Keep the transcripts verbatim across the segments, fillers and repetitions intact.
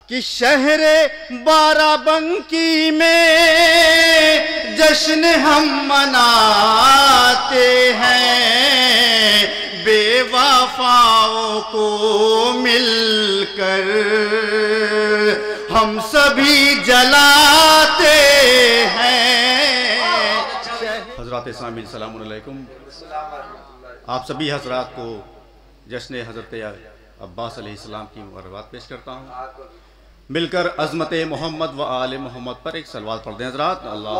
کہ شہر بارہ بنکی میں جشن ہم مناتے ہیں، بے وفاؤں کو مل کر ہم سبھی جلاتے ہیں۔ حضرات اسلامی السلام علیکم، آپ سبھی حضرات کو جشن حضرت عباس علیہ السلام کی مبارکباد پیش کرتا ہوں۔ مل کر عظمت محمد و آل محمد پر ایک صلوات پڑھ دیں حضرات۔ اللہ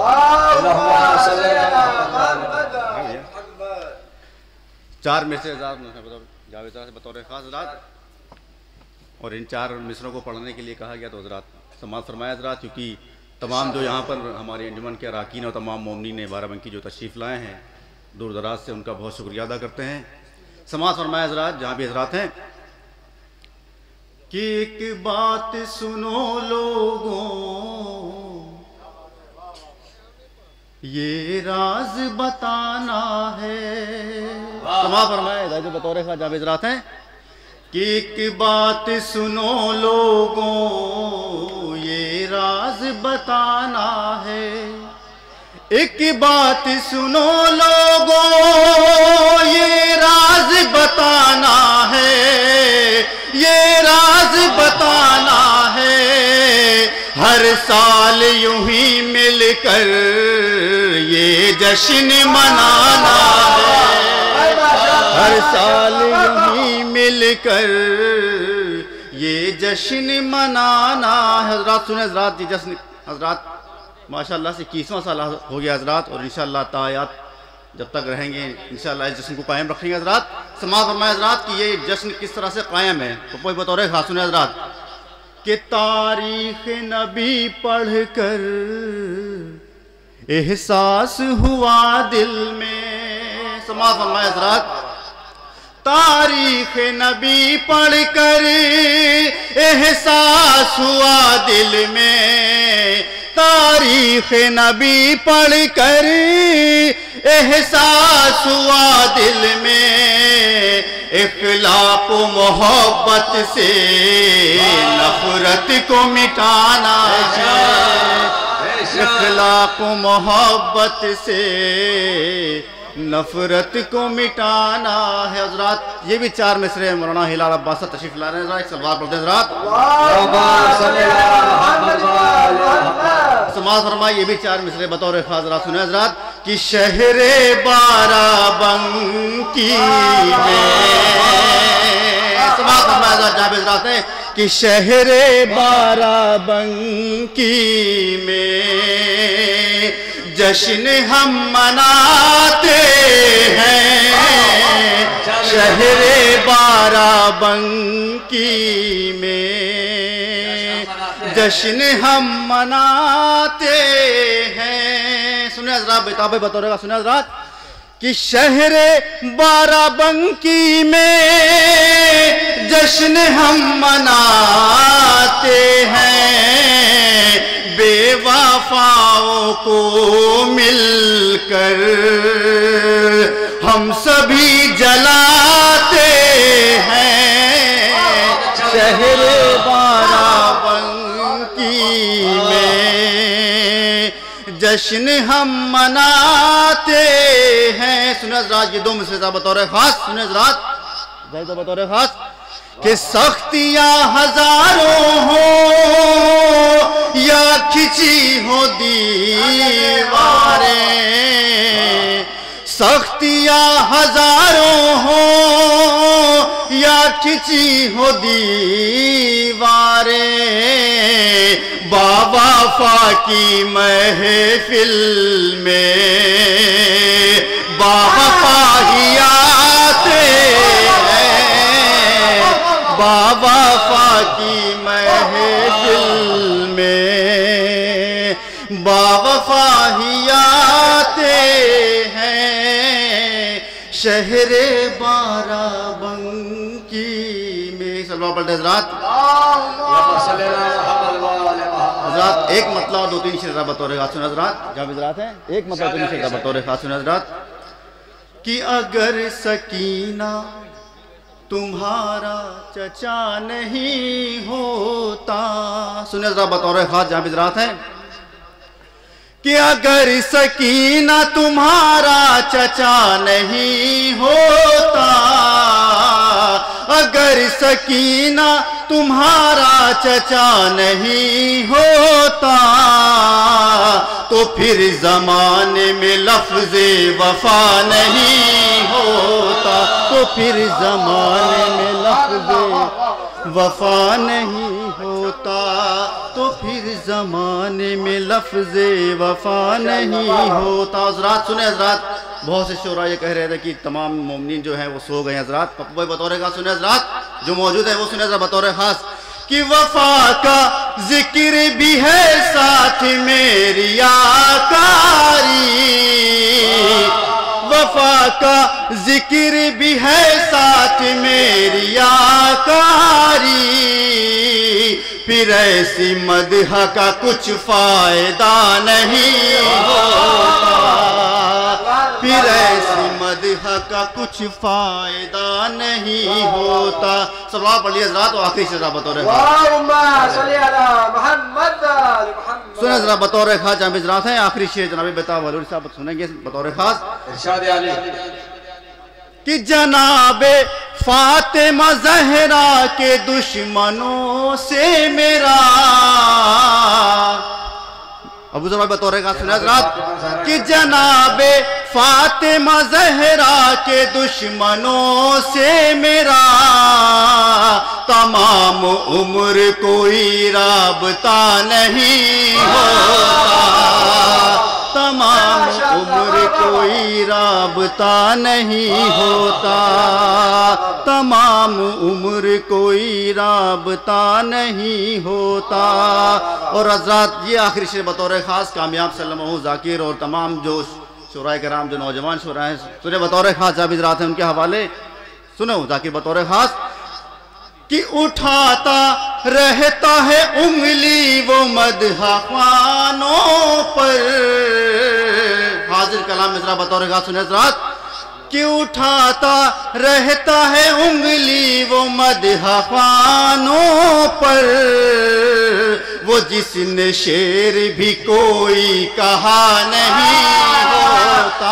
چار میں سے حضرات جاوید صاحب سے بطور خاص حضرات، اور ان چار مصروں کو پڑھنے کے لیے کہا گیا تو حضرات سماعت فرمایا حضرات، کیونکہ تمام جو یہاں پر ہمارے انجمن کے اراکین اور تمام مومنین بارہ بنکی جو تشریف لائے ہیں دور دراز سے، ان کا بہت شکریہ ادا کرتے ہیں۔ سماعت فرمایا حضرات جہاں بھی حضرات ہیں کہ ایک بات سنو لوگوں، یہ راز بتانا ہے۔ سماعت فرمایا جو بطور خاص جہاں بھی حضرات ہیں کہ ایک بات سنو لوگوں، یہ راز بتانا ہے۔ ایک بات سنو لوگوں، یہ راز بتانا ہے، یہ راز بتانا ہے۔ ہر سال یوں ہی مل کر یہ جشن منانا ہے، ہر سال یوں ہی مل کر یہ جشن منانا ہے۔ حضرات سنیں حضرات، یہ جشن حضرات ماشاءاللہ سے اکیسواں سال ہو گیا حضرات، اور انشاءاللہ تایات جب تک رہیں گے انشاءاللہ اس جشن کو قائم رکھیں گے حضرات۔ سماعت فرمائے حضرات کہ یہ جشن کس طرح سے قائم ہے، تو کوئی بطور خاص سنیں حضرات کہ تاریخ نبی پڑھ کر احساس ہوا دل میں۔ سماعت فرمائے حضرات تاریخ نبی پڑھ کر احساس ہوا دل میں، تاریخ نبی پڑھ کر احساس ہوا دل میں۔ اخلاق و محبت سے نفرت کو مٹانا ہے، اخلاق و محبت سے نفرت کو مٹانا ہے۔ حضرات یہ بھی چار مصرے مولانا ہلال عباس تشریف لا رہے ہیں حضرات، ایک سلوات پڑھتے ہیں حضرات۔ سماعت فرمائے یہ بھی چار مصرے بطور خاص حضرات سنیں حضرات کہ شہر بارہ بنکی میں، سماعت فرمائے حضرات جہاں بھی حضرات ہیں کہ شہر بارہ بنکی میں جشن ہم مناتے ہیں، شہر بارہ بنکی میں جشن ہم مناتے ہیں۔ سنیں حضرات بیتاب بطور کا سنیں حضرات کہ شہر بارہ بنکی میں جشن ہم مناتے ہیں، بے وفاؤں کو مل کر ہم سبھی جلاتے ہیں۔ شہر بارہ بنکی میں جشن ہم مناتے ہیں۔ سنیں حضرات یہ دو مصرے بطور خاص سنیں حضرات بطور خاص کہ سختیاں ہزاروں ہوں یا کھچی ہو دیواریں، سختیاں ہزاروں ہوں یا کھچی ہو دیواریں، باوفا کی محفل میں باوفا ہی آتے ہیں، باوفا کی محفل میں باوفا ہی آتے ہیں، شہر بارہ بنکی میں۔ سلوات پڑھتے حضرات۔ حضرات ایک مطلب اور دو تین شعر بطور خاص سن حضرات جہاں حضرات ہیں، ایک مطلب دو تین شعر بطور خاص سن حضرات کہ اگر سکینہ تمہارا چچا نہیں ہوتا سنیں ذرا بطور خاص جہاں حضرات ہیں کہ اگر سکینہ تمہارا چچا نہیں ہوتا، اگر سکینہ تمہارا چچا نہیں ہوتا تو پھر زمانے میں لفظ وفا نہیں ہوتا، تو پھر زمانے میں لفظ وفا نہیں ہوتا، تو پھر زمانے میں لفظ وفا نہیں ہوتا۔ حضرات سنیں حضرات، بہت سے شعراء یہ کہہ رہے تھے کہ تمام مومنین جو ہیں وہ سو گئے ہیں حضرات، بطور خاص سنیں حضرات جو موجود ہیں وہ سنیں حضرات بطور خاص کہ وفا کا ذکر بھی ہے ساتھ میری آکاری، وفا کا ذکر بھی ہے ساتھ میری آکاری، پھر ایسی مدح کا کچھ فائدہ نہیں ہوتا، پھر ایسی مدح کا کچھ فائدہ نہیں ہوتا۔ صلوات پڑھ لیے حضرات و آخری شعر بطور اللہم صلی علی محمد سنیں ذرا بطور خاص جہاں حضرات ہیں، آخری شعر جناب بیتاب والوری صاحب سنیں گے بطور خاص ارشاد علی کہ جناب فاطمہ زہرا کے دشمنوں سے میرا، ابو ذر بطور خاص سنیں حضرات کہ جناب فاطمہ زہرا کے دشمنوں سے میرا تمام عمر کوئی رابطہ نہیں ہوتا، تمام عمر کوئی رابطہ نہیں ہوتا، تمام عمر کوئی رابطہ نہیں ہوتا۔ اور حضرات یہ آخری شعر بطور خاص کامیاب سلمہ ذاکر اور تمام جو شعراء کرام جو نوجوان شعراء ہیں سنیں بطور خاص جہاں حضرات ہیں ان کے حوالے سنو ذاکر بطور خاص کہ اٹھاتا رہتا ہے انگلی وہ مدح خوانوں پر، حاضر کلام مصرع بطور خاص سنیں حضرات کہ اٹھاتا رہتا ہے انگلی وہ مدح خوانوں پر، وہ جس نے شعر بھی کوئی کہا نہیں ہوتا،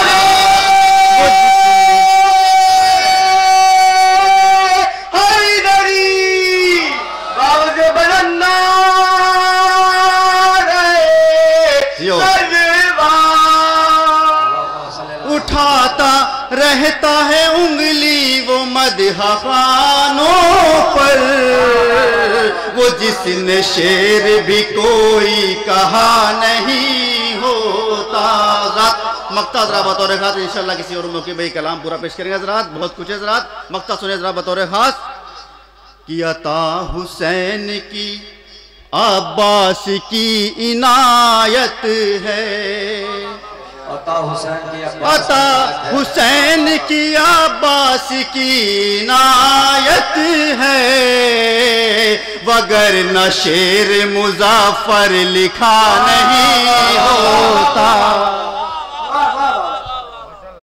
اٹھاتا رہتا ہے انگلی وہ مدح خوانوں پر، وہ جس نے شعر بھی کوئی کہا نہیں ہوتا۔ حضرات مقطع ذرا بطور خاص انشاءاللہ کسی اور موقع میں کلام پورا پیش کریں گے حضرات، بہت کچھ ہے حضرات، مقطع سنیں ذرا بطور خاص کہ عطا حسین کی عباس کی عنایت ہے، عطا حسین کی عطا حسین کی عباس کی عنایت ہے، وگرنہ شعر مظفر لکھا نہیں ہوتا۔